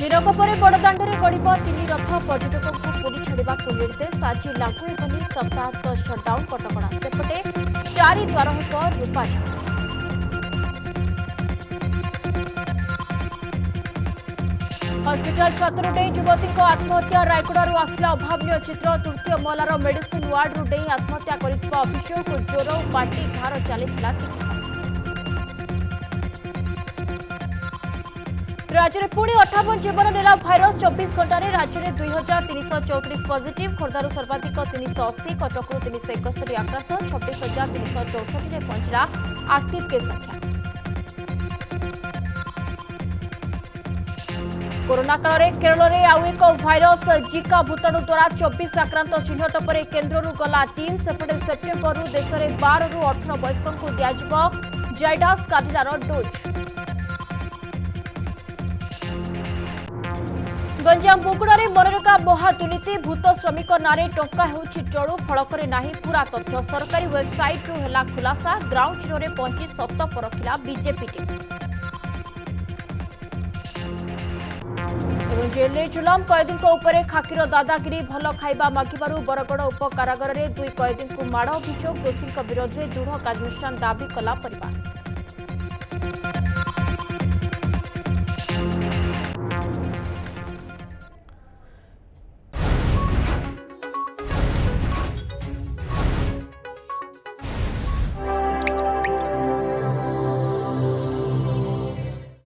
दिनक पर बड़दाण्डे गड़ब 3 रथ पर्यटकों को पुरी छाड़ा निर्देश आज लागू हेबनी सप्ताहांत सटडाउन कटकणा सेपटे 4 द्वार हेब रूपा हस्पिटाल छात्र डे युवती आत्महत्या रायगड़ू आसला अभावन चित्र तृतीय महलार मेडिसिन वार्डरू डे आत्महत्या कर अभियोग ज्वर और पाटी घार चली राज्य में पुणी 58 जीवन नेला भाइरस 24 घंटे राज्य में 2334 पॉजिटिव खोर्धारू सर्वाधिक 380 कटकू 371 आक्रांत 26,364 में पहुंचला एक्टिव केस संख्या। कोरोना काल में केरल में आउ एक भाइरस जिका भूताणु द्वारा 24 आक्रांत चिन्हट पर केन्द्र गला टीम सेपटे सेप्टेम्बर देश में 12 ରୁ 18 वयस्कों को दिज्व जाइडास काडिलार डोज। गंजाम बोगुड़े मनरेगा महा दुर्नीति भूत श्रमिक नारे टंका होउछि टळू फलकरे नाही पूरा तथ्य सरकारी वेबसाइट रु हेला खुलासा ग्राउंड जीरो रे पहुंची सत परखिला बीजेपी टीम। जेल जुलम कैदी खाकीर दादागिरी भल खाइबा मागिबारु बरगड़ उप कारागार में 2 कैदी को माड़ अभियोग दोषी विरोध में दृढ़ कार्यानुष्ठान दाबी कला परिवार।